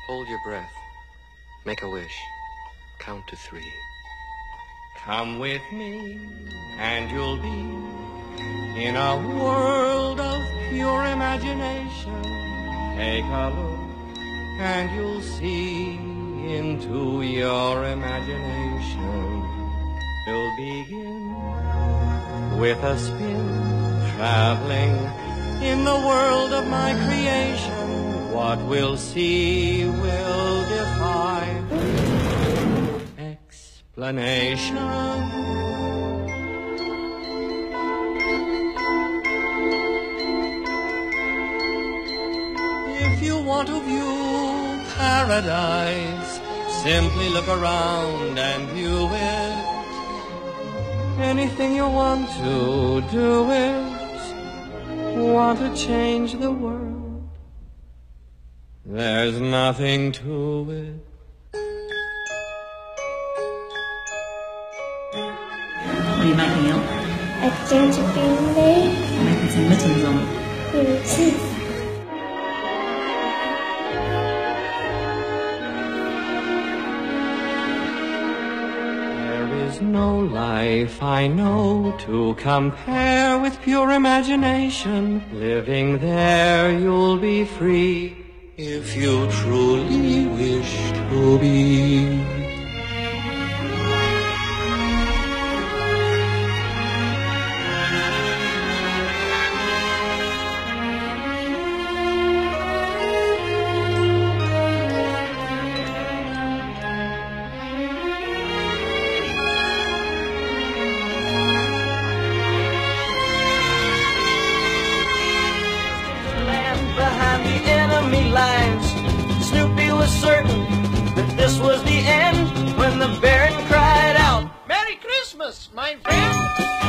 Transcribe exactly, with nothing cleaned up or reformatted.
Hold your breath. Make a wish. Count to three. Come with me, and you'll be in a world of pure imagination. Take a look, and you'll see into your imagination. We'll begin with a spin, traveling in the world of my creation. What we'll see will defy explanation. If you want to view paradise, simply look around and view it. Anything you want to do it. Want to change the world, there's nothing to it. What are you making, El? A gingerbread man. You're making some mittens on. Mm. There is no life I know to compare with pure imagination. Living there you'll be free if you truly wish to be. Behind the enemy lines, Snoopy was certain that this was the end when the Baron cried out, "Merry Christmas, my friend!"